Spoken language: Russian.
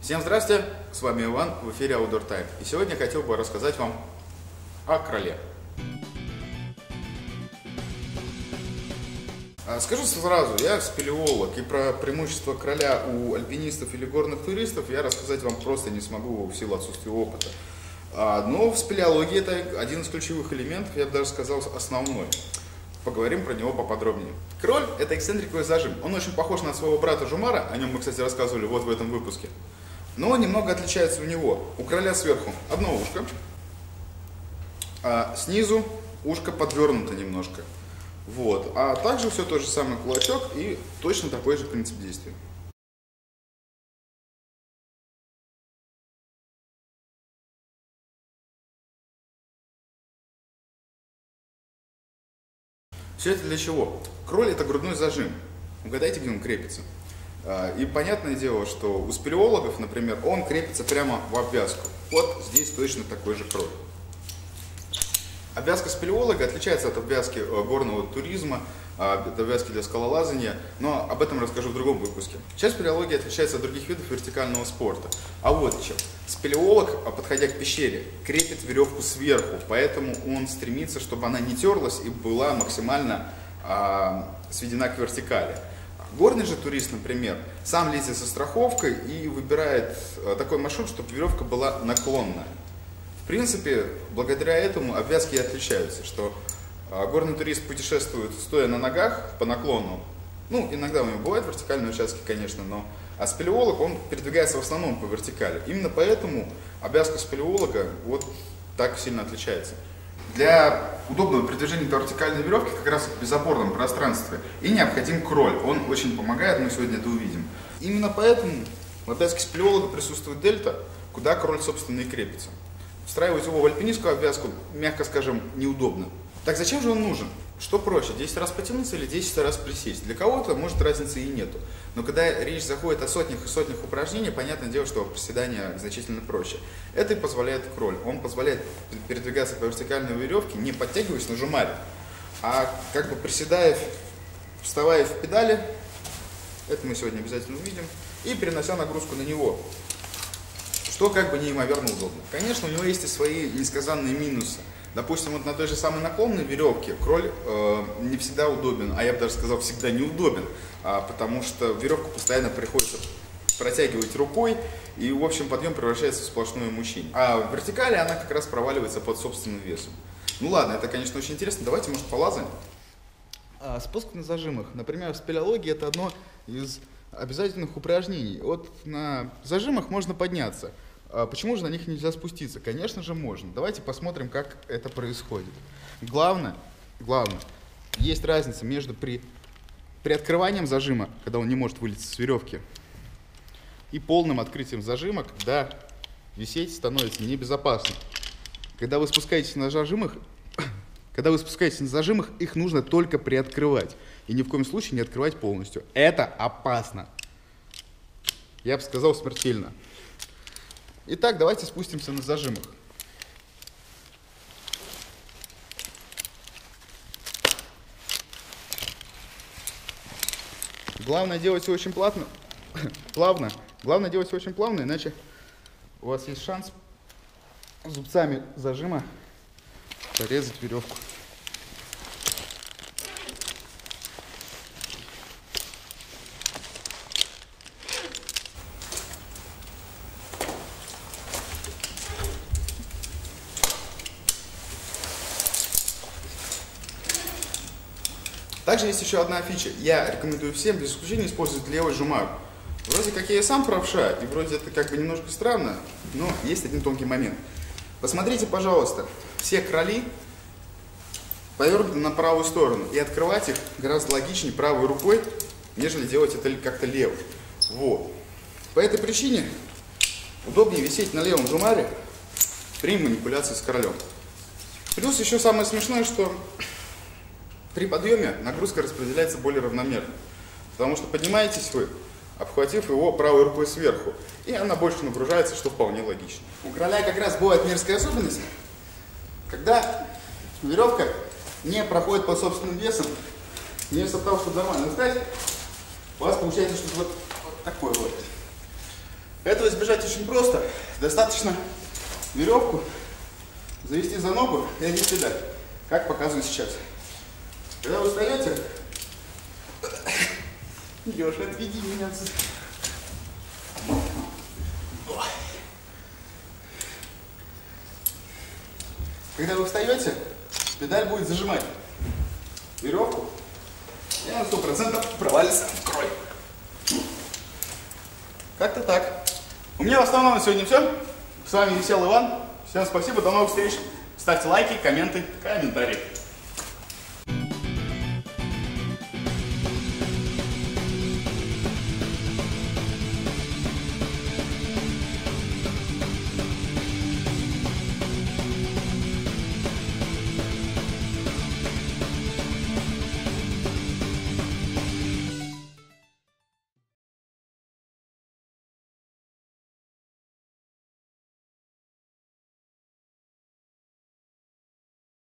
Всем здрасте, с вами Иван, в эфире Outdoor Time. И сегодня я хотел бы рассказать вам о кроле. Скажу сразу, я спелеолог, и про преимущества кроля у альпинистов или горных туристов я рассказать вам просто не смогу в силу отсутствия опыта. Но в спелеологии это один из ключевых элементов, я бы даже сказал, основной. Поговорим про него поподробнее. Кроль – это эксцентриковый зажим. Он очень похож на своего брата Жумара, о нем мы, кстати, рассказывали вот в этом выпуске. Но немного отличается у него. У кроля сверху одно ушко, а снизу ушко подвернуто немножко. Вот. А также все тот же самый кулачок и точно такой же принцип действия. Все это для чего? Кроль – это грудной зажим. Угадайте, где он крепится. И понятное дело, что у спелеологов, например, он крепится прямо в обвязку. Вот здесь точно такой же кроль. Обвязка спелеолога отличается от обвязки горного туризма, от обвязки для скалолазания, но об этом расскажу в другом выпуске. Сейчас спелеология отличается от других видов вертикального спорта. А вот еще. Спелеолог, подходя к пещере, крепит веревку сверху, поэтому он стремится, чтобы она не терлась и была максимально сведена к вертикали. Горный же турист, например, сам лезет со страховкой и выбирает такой маршрут, чтобы веревка была наклонная. В принципе, благодаря этому обвязки и отличаются, что горный турист путешествует стоя на ногах по наклону. Ну, иногда у него бывают вертикальные участки, конечно, но спелеолог, он передвигается в основном по вертикали. Именно поэтому обвязка спелеолога вот так сильно отличается. Для удобного передвижения по вертикальной веревке как раз в безопорном пространстве и необходим кроль. Он очень помогает, мы сегодня это увидим. Именно поэтому в обвязке спелеолога присутствует дельта, куда кроль, собственно, и крепится. Встраивать его в альпинистскую обвязку, мягко скажем, неудобно. Так зачем же он нужен? Что проще, 10 раз потянуться или 10 раз присесть? Для кого-то, может, разницы и нету. Но когда речь заходит о сотнях и сотнях упражнений, понятное дело, что приседания значительно проще. Это и позволяет кроль. Он позволяет передвигаться по вертикальной веревке, не подтягиваясь на жумаре, а как бы приседая, вставая в педали, это мы сегодня обязательно увидим, и перенося нагрузку на него, что как бы неимоверно удобно. Конечно, у него есть и свои несказанные минусы. Допустим, вот на той же самой наклонной веревке кроль не всегда удобен, а я бы даже сказал, всегда неудобен, потому что веревку постоянно приходится протягивать рукой, и, в общем, подъем превращается в сплошное мучение. А в вертикали она как раз проваливается под собственным весом. Ну ладно, это, конечно, очень интересно, давайте, может, полазаем. Спуск на зажимах. Например, в спелеологии это одно из обязательных упражнений. Вот на зажимах можно подняться. Почему же на них нельзя спуститься? Конечно же можно. Давайте посмотрим, как это происходит. Главное, есть разница между при открыванием зажима, когда он не может вылезти с веревки, и полным открытием зажима, когда висеть становится небезопасно. Когда вы спускаетесь на зажимах, их нужно только приоткрывать. И ни в коем случае не открывать полностью. Это опасно. Я бы сказал, смертельно. Итак, давайте спустимся на зажимах. Главное делать все очень плавно. Главное делать все очень плавно, иначе у вас есть шанс зубцами зажима порезать веревку. Также есть еще одна фича. Я рекомендую всем без исключения использовать левый жумар. Вроде как я и сам правша, и вроде это как бы немножко странно, но есть один тонкий момент. Посмотрите, пожалуйста, все кроли повернуты на правую сторону, и открывать их гораздо логичнее правой рукой, нежели делать это как-то левой. Вот. По этой причине удобнее висеть на левом жумаре при манипуляции с кролем. Плюс еще самое смешное, что при подъеме нагрузка распределяется более равномерно, потому что поднимаетесь вы, обхватив его правой рукой сверху, и она больше нагружается, что вполне логично. У кроля как раз бывает мерзкая особенность, когда веревка не проходит под собственным весом, вместо того, чтобы нормально встать, у вас получается что-то вот такое вот. Этого избежать очень просто. Достаточно веревку завести за ногу и одеть педаль, как показываю сейчас. Когда вы встаете, Леша, отведи меня отсюда. Когда вы встаете, педаль будет зажимать веревку, и она 100% провалится в кроль. Как-то так. У меня в основном на сегодня все. С вами Весел Иван. Всем спасибо, до новых встреч. Ставьте лайки, комменты, комментарии.